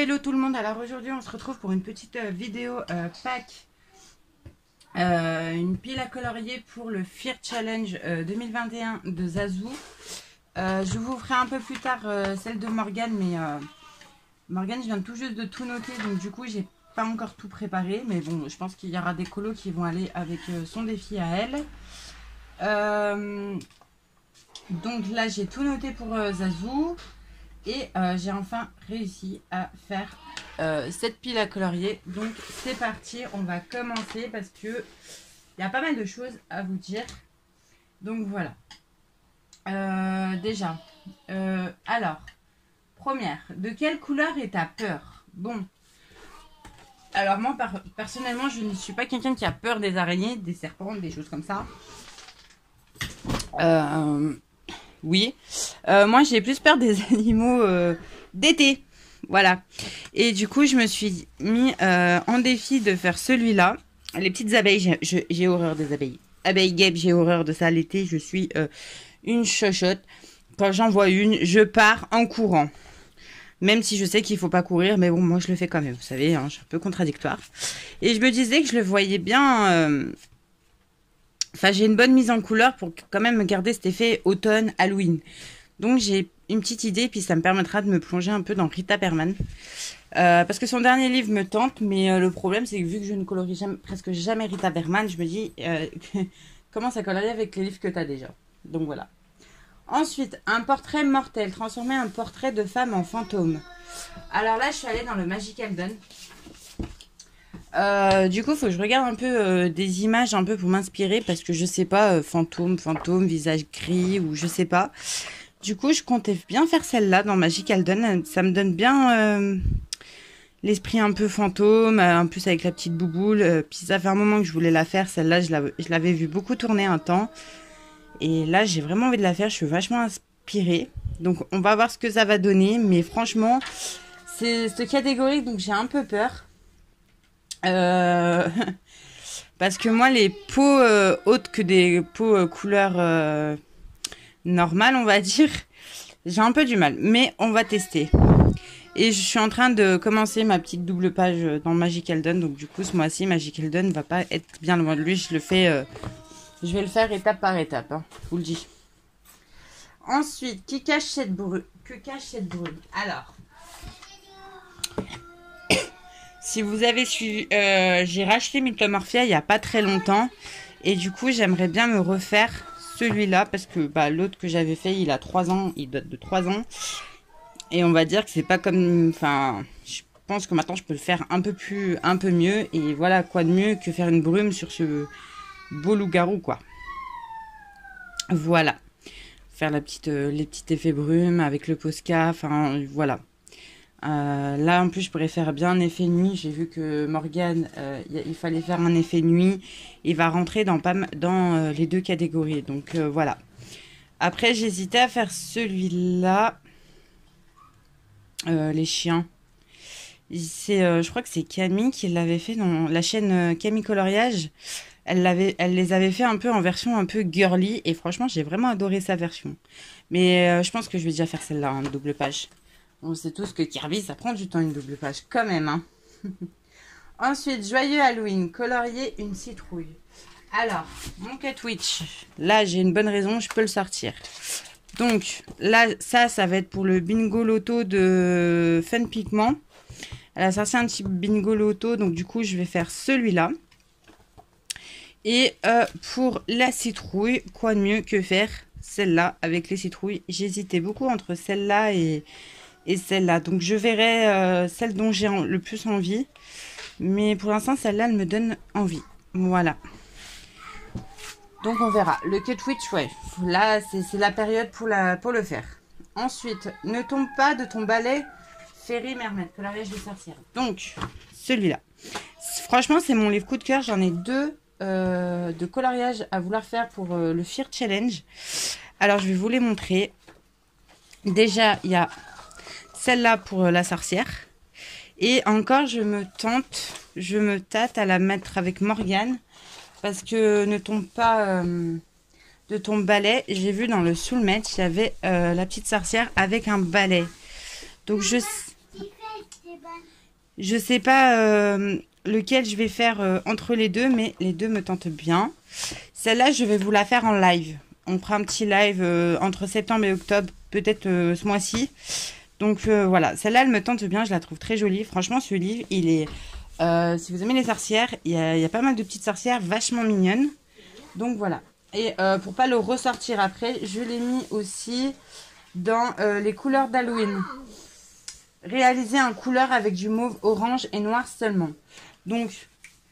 Hello tout le monde, alors aujourd'hui on se retrouve pour une petite vidéo pack, une pile à colorier pour le Fear Challenge 2021 de Zazou. Je vous ferai un peu plus tard celle de Morgane, mais Morgane je viens tout juste de tout noter, donc du coup j'ai pas encore tout préparé, mais bon je pense qu'il y aura des colos qui vont aller avec son défi à elle. Donc là j'ai tout noté pour Zazou. Et j'ai enfin réussi à faire cette pile à colorier. Donc c'est parti, on va commencer parce que il y a pas mal de choses à vous dire. Donc voilà. Déjà, alors, première, de quelle couleur est ta peur? Bon, alors moi personnellement je ne suis pas quelqu'un qui a peur des araignées, des serpents, des choses comme ça. Oui, moi j'ai plus peur des animaux d'été, voilà. Et du coup je me suis mis en défi de faire celui-là. Les petites abeilles, j'ai horreur des abeilles. Abeilles guêpes, j'ai horreur de ça. L'été je suis une chochotte. Quand j'en vois une, je pars en courant. Même si je sais qu'il faut pas courir, mais bon moi je le fais quand même, vous savez, hein, je suis un peu contradictoire. Et je me disais que je le voyais bien... Enfin, j'ai une bonne mise en couleur pour quand même garder cet effet automne, Halloween. Donc, j'ai une petite idée, puis ça me permettra de me plonger un peu dans Rita Perman. Parce que son dernier livre me tente, mais le problème, c'est que vu que je ne colorie presque jamais Rita Perman, je me dis, comment ça colorie avec les livres que tu as déjà. Donc, voilà. Ensuite, un portrait mortel. Transformer un portrait de femme en fantôme. Alors là, je suis allée dans le Magical Don. Du coup, il faut que je regarde un peu des images un peu pour m'inspirer parce que je sais pas, fantôme, visage gris ou je sais pas. Du coup, je comptais bien faire celle-là dans Magical Dawn. Ça me donne bien l'esprit un peu fantôme, en plus avec la petite bouboule. Puis ça fait un moment que je voulais la faire. Celle-là, je l'avais vu beaucoup tourner un temps. Et là, j'ai vraiment envie de la faire. Je suis vachement inspirée. Donc, on va voir ce que ça va donner. Mais franchement, c'est cette catégorie, donc j'ai un peu peur. Parce que moi les peaux autres que des peaux couleur normale on va dire, j'ai un peu du mal, mais on va tester. Et je suis en train de commencer ma petite double page dans Magical Dawn, donc du coup ce mois-ci Magical Dawn va pas être bien loin de lui. Je vais le faire étape par étape, hein, je vous le dis. Ensuite, qui cache cette brume? Que cache cette brume? Alors, si vous avez suivi, j'ai racheté Mythomorphia il n'y a pas très longtemps. Et du coup, j'aimerais bien me refaire celui-là. Parce que l'autre que j'avais fait, il a 3 ans. Il date de 3 ans. Et on va dire que c'est pas comme... Enfin, je pense que maintenant, je peux le faire un peu mieux. Et voilà, quoi de mieux que faire une brume sur ce beau loup-garou, quoi. Voilà. Faire les petits effets brume avec le Posca. Enfin, voilà. Là en plus je pourrais faire bien un effet nuit. J'ai vu que Morgane il fallait faire un effet nuit. Il va rentrer dans les deux catégories. Donc voilà. Après j'hésitais à faire celui-là. Les chiens. Je crois que c'est Camille qui l'avait fait dans la chaîne Camille Coloriage. Elle les avait fait un peu en version un peu girly. Et franchement j'ai vraiment adoré sa version. Mais je pense que je vais déjà faire celle-là, hein, double page. On sait tous que Kirby, ça prend du temps une double page, quand même. Hein. Ensuite, joyeux Halloween, colorier une citrouille. Alors, mon Cat Witch, là, j'ai une bonne raison, je peux le sortir. Donc, là, ça va être pour le bingo loto de Fun Pigment. Elle a sorti un petit bingo loto, donc du coup, je vais faire celui-là. Et pour la citrouille, quoi de mieux que faire celle-là avec les citrouilles. J'hésitais beaucoup entre celle-là et celle-là. Donc je verrai celle dont j'ai le plus envie. Mais pour l'instant, celle-là, elle me donne envie. Voilà. Donc on verra. Le Cat Witch, ouais. Là, c'est la période pour le faire. Ensuite, ne tombe pas de ton balai Fairy Mermaid, coloriage de sorcière. Donc, celui-là. Franchement, c'est mon livre coup de cœur. J'en ai deux de coloriage à vouloir faire pour le Fear Challenge. Alors, je vais vous les montrer. Déjà, il y a celle-là pour la sorcière. Et encore, je me tâte à la mettre avec Morgane. Parce que ne tombe pas de ton balai. J'ai vu dans le Soulmate, il y avait la petite sorcière avec un balai. Donc je... Je sais pas lequel je vais faire entre les deux, mais les deux me tentent bien. Celle-là, je vais vous la faire en live. On fera un petit live entre septembre et octobre, peut-être ce mois-ci. Donc voilà, celle-là, elle me tente bien, je la trouve très jolie. Franchement, ce livre, il est... si vous aimez les sorcières, il y a pas mal de petites sorcières vachement mignonnes. Donc voilà. Et pour pas le ressortir après, je l'ai mis aussi dans les couleurs d'Halloween. Réaliser en couleur avec du mauve, orange et noir seulement. Donc,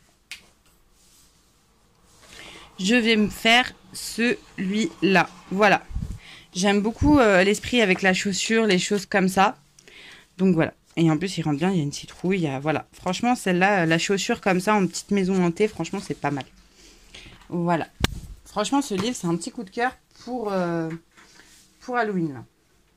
je vais me faire celui-là. Voilà. J'aime beaucoup l'esprit avec la chaussure, les choses comme ça. Donc voilà. Et en plus, il rentre bien, il y a une citrouille. Voilà. Franchement, celle-là, la chaussure comme ça, en petite maison hantée, franchement, c'est pas mal. Voilà. Franchement, ce livre, c'est un petit coup de cœur pour Halloween, là.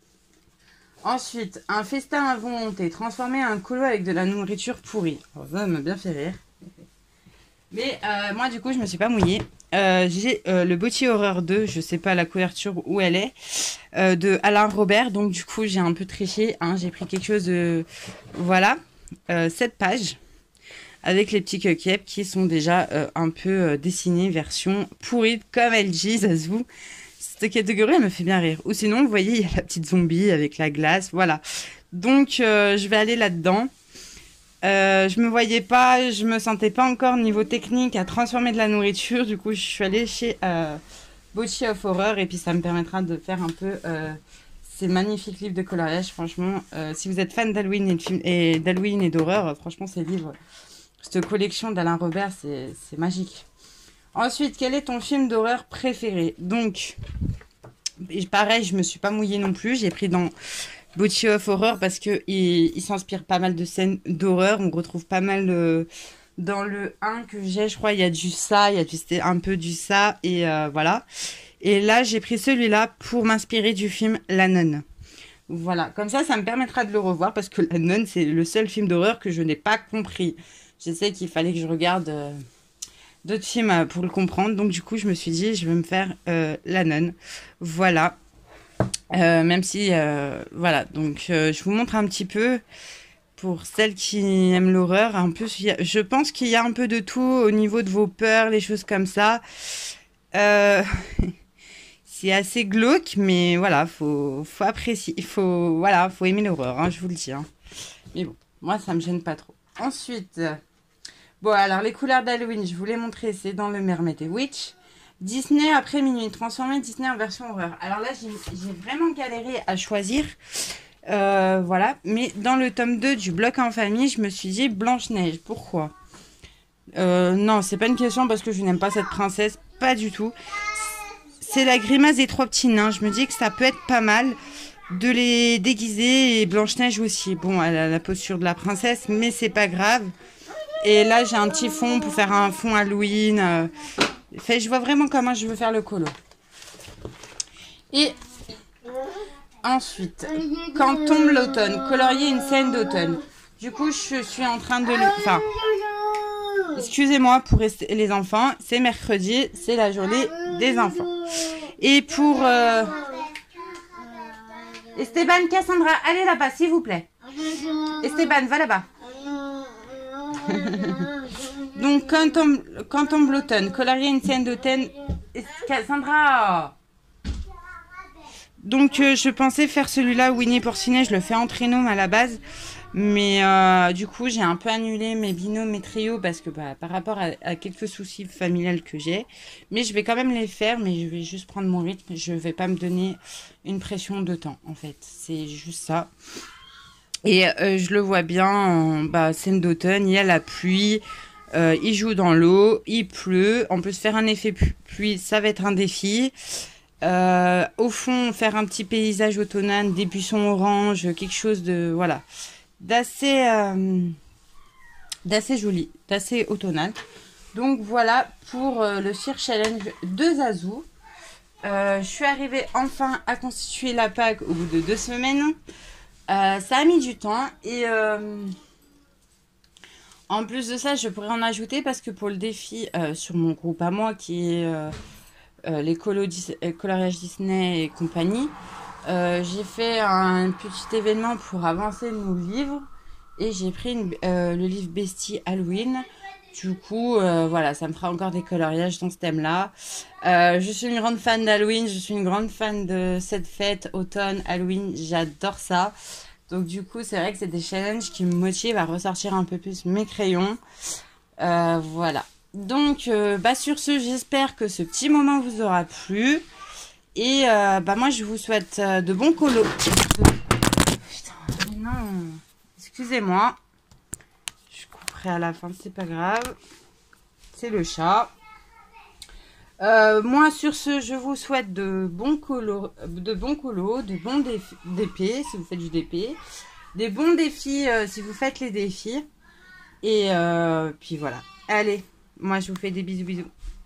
Ensuite, un festin à volonté, transformer un colo avec de la nourriture pourrie. Alors, ça m'a bien fait rire. Mais moi, du coup, je me suis pas mouillée. J'ai le Bocci Horreur 2, je sais pas la couverture où elle est, de Alain Robert. Donc, du coup, j'ai un peu triché. Hein, j'ai pris quelque chose de... Voilà, 7 pages. Avec les petits cupcakes qui sont déjà un peu dessinés, version pourrie, comme elle dit, ça se voit. Cette catégorie, elle me fait bien rire. Ou sinon, vous voyez, il y a la petite zombie avec la glace, voilà. Donc, je vais aller là-dedans. Je me voyais pas, je me sentais pas encore niveau technique à transformer de la nourriture. Du coup, je suis allée chez Bocci of Horror et puis ça me permettra de faire un peu ces magnifiques livres de coloriage. Franchement, si vous êtes fan d'Halloween et d'horreur, franchement, ces livres, cette collection d'Alain Robert, c'est magique. Ensuite, quel est ton film d'horreur préféré? Donc, pareil, je me suis pas mouillée non plus. J'ai pris dans Bocci of Horror parce que il s'inspire pas mal de scènes d'horreur. On retrouve pas mal dans le 1 que j'ai, je crois, il y a du ça, il y a un peu du ça et voilà. Et là, j'ai pris celui-là pour m'inspirer du film La Nonne. Voilà, comme ça me permettra de le revoir parce que La Nonne, c'est le seul film d'horreur que je n'ai pas compris. Je sais qu'il fallait que je regarde d'autres films pour le comprendre. Donc, du coup, je me suis dit, je vais me faire La Nonne. Voilà. Même si, voilà. Donc, je vous montre un petit peu pour celles qui aiment l'horreur. En plus, je pense qu'il y a un peu de tout au niveau de vos peurs, les choses comme ça. C'est assez glauque, mais voilà, faut apprécier. Voilà, faut aimer l'horreur, hein, je vous le dis. Hein. Mais bon, moi, ça me gêne pas trop. Ensuite... Bon, alors les couleurs d'Halloween, je vous l'ai montré, c'est dans le Mermaid et Witch. Disney après minuit, transformer Disney en version horreur. Alors là, j'ai vraiment galéré à choisir. Voilà, mais dans le tome 2 du bloc en famille, je me suis dit Blanche-Neige. Pourquoi non, c'est pas une question parce que je n'aime pas cette princesse, pas du tout. C'est la grimace des trois petits nains. Je me dis que ça peut être pas mal de les déguiser et Blanche-Neige aussi. Bon, elle a la posture de la princesse, mais c'est pas grave. Et là, j'ai un petit fond pour faire un fond Halloween. Je vois vraiment comment je veux faire le colo. Et ensuite, quand tombe l'automne, colorier une scène d'automne. Du coup, je suis en train de le... Enfin, excusez-moi pour les enfants. C'est mercredi, c'est la journée des enfants. Et pour... Esteban, Cassandra, allez là-bas, s'il vous plaît. Esteban, va là-bas. Donc, quand tombe l'automne, colorier une scène d'automne. Sandra. Donc, je pensais faire celui-là, Winnie Porcinet, je le fais en trinôme à la base. Mais du coup, j'ai un peu annulé mes binômes, mes trios, parce que par rapport à quelques soucis familiales que j'ai. Mais je vais quand même les faire, mais je vais juste prendre mon rythme. Je vais pas me donner une pression de temps, en fait. C'est juste ça. Et je le vois bien, scène d'automne, il y a la pluie, il joue dans l'eau, il pleut. On peut se faire un effet pluie, ça va être un défi. Au fond, faire un petit paysage automnal, des buissons orange, quelque chose de, voilà, d'assez joli, d'assez automnal. Donc voilà pour le Cire Challenge de Zazou. Je suis arrivée enfin à constituer la PAC au bout de 2 semaines. Ça a mis du temps et en plus de ça, je pourrais en ajouter parce que pour le défi sur mon groupe à moi qui est les coloriages Disney et compagnie, j'ai fait un petit événement pour avancer nos livres Et j'ai pris le livre Bestie Halloween. Du coup, voilà, ça me fera encore des coloriages dans ce thème-là. Je suis une grande fan d'Halloween, je suis une grande fan de cette fête, automne, Halloween, j'adore ça. Donc du coup, c'est vrai que c'est des challenges qui me motivent à ressortir un peu plus mes crayons. Voilà. Donc, bah, sur ce, j'espère que ce petit moment vous aura plu. Et bah, moi, je vous souhaite de bons colos. Putain, mais non. Excusez-moi. Je couperai à la fin, c'est pas grave. C'est le chat. Moi, sur ce, je vous souhaite de bons colos, de bons DP si vous faites du DP, des bons défis si vous faites les défis. Et puis voilà. Allez, moi je vous fais des bisous bisous.